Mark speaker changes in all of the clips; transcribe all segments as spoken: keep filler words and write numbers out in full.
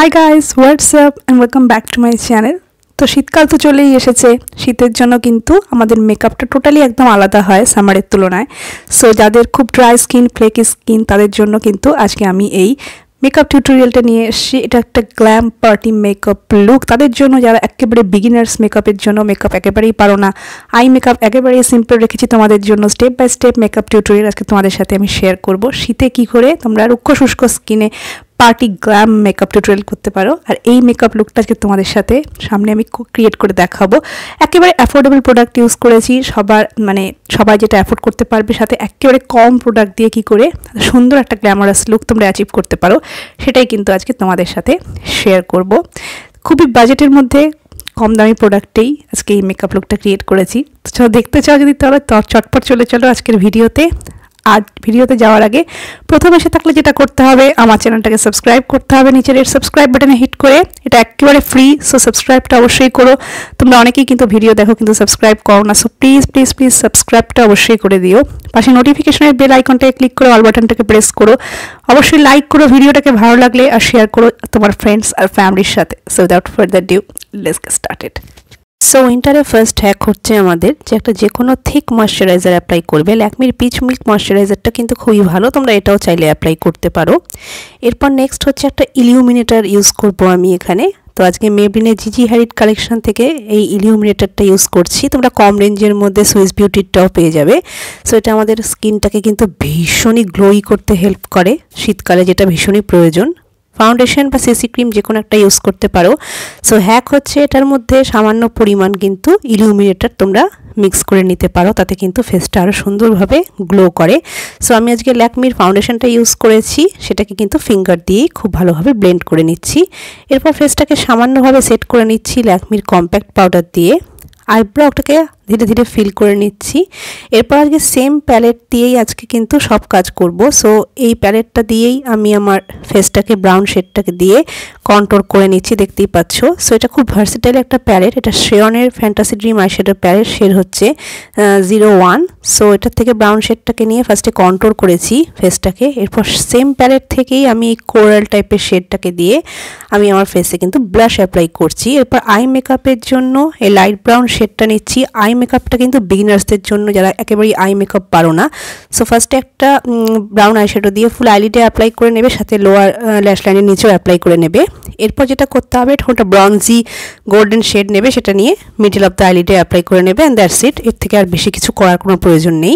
Speaker 1: High guys, what's up and welcome back to my channel. তো শীতকাল তো চলেই এসেছে। শীতের জন্য কিন্তু আমাদের মেকআপটা টোটালি একদম আলাদা হয় সামারের তুলনায়। সো যাদের খুব ড্রাই স্কিন, ফ্লেকি স্কিন, তাদের জন্য কিন্তু আজকে আমি এই মেকআপ টিউটোরিয়ালটা নিয়ে এসেছি। এটা একটা গ্ল্যাম পার্টি মেকআপ লুক তাদের জন্য যারা একেবারে বিগিনার্স মেকআপের জন্য, মেকআপ একেবারেই পারো না, আই মেকআপ একেবারেই সিম্পল রেখেছি তোমাদের জন্য। Step by step makeup tutorial আজকে তোমাদের সাথে আমি শেয়ার করব। শীতে কী করে তোমরা রুক্ষ শুষ্ক স্কিনে পার্টি গ্ল্যাম মেকআপ টিউটোরিয়াল করতে পারো। আর এই মেকআপ লুকটা আজকে তোমাদের সাথে সামনে আমি ক্রিয়েট করে দেখাবো। একেবারে অ্যাফোর্ডেবল প্রোডাক্ট ইউজ করেছি, সবার মানে সবাই যেটা অ্যাফোর্ড করতে পারবে, সাথে একেবারে কম প্রোডাক্ট দিয়ে কী করে সুন্দর একটা গ্ল্যামারাস লুক তোমরা অ্যাচিভ করতে পারো, সেটাই কিন্তু আজকে তোমাদের সাথে শেয়ার করব। খুবই বাজেটের মধ্যে কম দামি প্রোডাক্টেই আজকে এই মেকআপ লুকটা ক্রিয়েট করেছি। তো দেখতে চাও যদি তাহলে চটপট চলে চলো আজকের ভিডিওতে। আর ভিডিওতে যাওয়ার আগে প্রথম এসে থাকলে যেটা করতে হবে, আমার চ্যানেলটাকে সাবস্ক্রাইব করতে হবে নিচের এর সাবস্ক্রাইব বাটনে হিট করে। এটা একেবারে ফ্রি, সো সাবস্ক্রাইবটা অবশ্যই করো। তোমরা অনেকেই কিন্তু ভিডিও দেখো কিন্তু সাবস্ক্রাইব করো না, সো প্লিজ প্লিজ প্লিজ সাবস্ক্রাইবটা অবশ্যই করে দিও। পাশে নোটিফিকেশনের বেল আইকনটাকে ক্লিক করে অল বাটনটাকে প্রেস করো। অবশ্যই লাইক করো ভিডিওটাকে ভালো লাগলে, আর শেয়ার করো তোমার ফ্রেন্ডস আর ফ্যামিলির সাথে। So without further due, let's get started. So উইন্টারে ফার্স্ট হ্যাক হচ্ছে আমাদের যে একটা যে কোনো থিক ময়শ্চারাইজার অ্যাপ্লাই করবে। ল্যাকমির পিচ মিল্ক ময়শ্চারাইজারটা কিন্তু খুবই ভালো, তোমরা এটাও চাইলে অ্যাপ্লাই করতে পারো। এরপর নেক্সট হচ্ছে একটা ইলিউমিনেটার ইউজ করব আমি এখানে। তো আজকে মেবলিনের জিজি হ্যারিড কালেকশন থেকে এই ইলিউমিনেটারটা ইউজ করছি। তোমরা কম রেঞ্জের মধ্যে সুইস বিউটিরটাও পেয়ে যাবে। সো এটা আমাদের স্কিনটাকে কিন্তু ভীষণই গ্লোই করতে হেল্প করে শীতকালে, যেটা ভীষণই প্রয়োজন। ফাউন্ডেশন বা সিসি ক্রিম যে কোনো একটা ইউজ করতে পারো। সো হ্যাক হচ্ছে এটার মধ্যে সামান্য পরিমাণ কিন্তু ইলিউমিনেটার তোমরা মিক্স করে নিতে পারো, তাতে কিন্তু ফেসটা আরও সুন্দরভাবে গ্লো করে। সো আমি আজকে ল্যাকমির ফাউন্ডেশনটা ইউজ করেছি, সেটাকে কিন্তু ফিঙ্গার দিয়েই খুব ভালোভাবে ব্লেন্ড করে নিচ্ছি। এরপর ফেসটাকে সামান্যভাবে সেট করে নিচ্ছি ল্যাকমির কম্প্যাক্ট পাউডার দিয়ে। আইব্রোটাকে ধীরে ধীরে ফিল করে নিচ্ছি। এরপর আজকে সেম প্যালেট দিয়েই আজকে কিন্তু সব কাজ করব। সো এই প্যালেটটা দিয়েই আমি আমার ফেসটাকে ব্রাউন শেডটাকে দিয়ে কন্ট্রোল করে নিচ্ছি, দেখতেই পাচ্ছ। সো এটা খুব ভার্সেটাইল একটা প্যালেট। এটা শ্রেয়নের fantasy dream eyeshadow palette, shade হচ্ছে জিরো ওয়ান। সো এটার থেকে ব্রাউন শেডটাকে নিয়ে ফার্স্টে কন্ট্রোল করেছি ফেসটাকে। এরপর সেম প্যালেট থেকেই আমি কোরাল টাইপের শেডটাকে দিয়ে আমি আমার ফেসে কিন্তু ব্লাশ অ্যাপ্লাই করছি। এরপর আই মেকআপের জন্য এই লাইট ব্রাউন শেডটা নিচ্ছি। আই মেকআপটা কিন্তু বিগিনার্সদের জন্য, যারা একেবারেই আই মেকআপ পারো না। সো ফার্স্টে একটা ব্রাউন আইশ্যাডো দিয়ে ফুল আইলিডে অ্যাপ্লাই করে নেবে, সাথে লোয়ার ল্যাশ লাইনের নিচেও অ্যাপ্লাই করে নেবে। এরপর যেটা করতে হবে, ওটা ব্রঞ্জি গোল্ডেন শেড নেবে, সেটা নিয়ে মিডল অফ দ্য আইলিডে অ্যাপ্লাই করে নেবে, অ্যান্ড দ্যাটস ইট। এর থেকে আর বেশি কিছু করার কোনো প্রয়োজন নেই।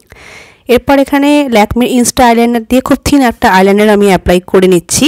Speaker 1: এরপর এখানে ল্যাকমির ইনস্টা আইলাইনার দিয়ে খুব থিন একটা আইলাইনার আমি অ্যাপ্লাই করে নিচ্ছি।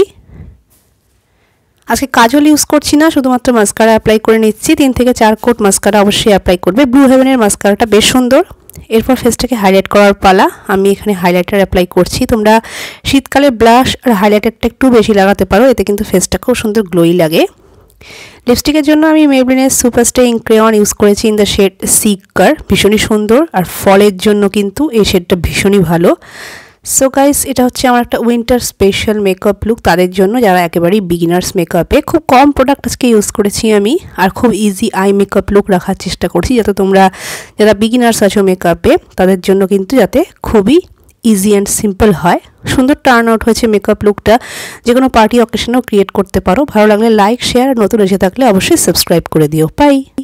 Speaker 1: আজকে কাজল ইউজ করছি না, শুধুমাত্র মাস্কারা অ্যাপ্লাই করে নিচ্ছি। তিন থেকে চার কোট মাস্কারা অবশ্যই অ্যাপ্লাই করবে। ব্লু হেভেনের মাস্কারাটা বেশ সুন্দর। এরপর ফেসটাকে হাইলাইট করার পালা। আমি এখানে হাইলাইটার অ্যাপ্লাই করছি। তোমরা শীতকালে ব্লাশ আর হাইলাইটারটা একটু বেশি লাগাতে পারো, এতে কিন্তু ফেসটা খুব সুন্দর গ্লোই লাগে। লিপস্টিকের জন্য আমি মেবলিনের সুপারস্টে ইঙ্ক ক্রেয়ন ইউজ করেছি ইন দ্য শেড সিকার, ভীষণই সুন্দর। আর ফলের জন্য কিন্তু এই শেডটা ভীষণই ভালো। সো গাইস, এটা হচ্ছে আমার একটা উইন্টার স্পেশাল মেকআপ লুক তাদের জন্য যারা একেবারেই বিগিনার্স মেকআপে। খুব কম প্রোডাক্ট আজকে ইউজ করেছি আমি, আর খুব ইজি আই মেকআপ লুক রাখার চেষ্টা করছি, যাতে তোমরা যারা বিগিনার্স আছো মেকআপে তাদের জন্য কিন্তু যাতে খুবই ইজি অ্যান্ড সিম্পল হয়। সুন্দর টার্ন আউট হয়েছে মেকআপ লুকটা, যে কোনো পার্টি অকেশনেও ক্রিয়েট করতে পারো। ভালো লাগলে লাইক, শেয়ার, নতুন এসে থাকলে অবশ্যই সাবস্ক্রাইব করে দিও। বাই।